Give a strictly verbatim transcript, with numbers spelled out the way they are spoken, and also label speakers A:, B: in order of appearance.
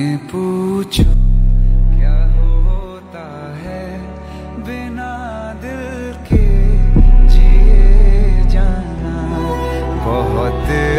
A: पूछो क्या होता है बिना दिल के जिए जाना। बहुत